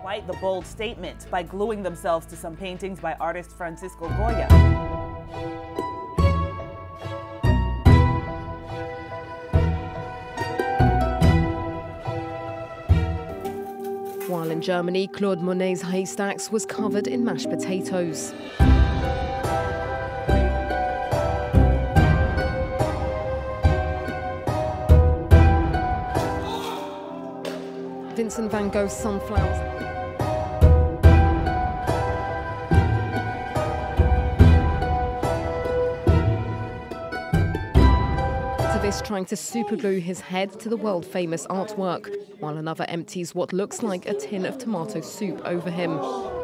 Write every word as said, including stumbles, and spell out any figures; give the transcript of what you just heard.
Quite the bold statement by gluing themselves to some paintings by artist Francisco Goya. While in Germany, Claude Monet's Haystacks was covered in mashed potatoes. Vincent van Gogh's Sunflowers. This trying to superglue his head to the world-famous artwork, while another empties what looks like a tin of tomato soup over him.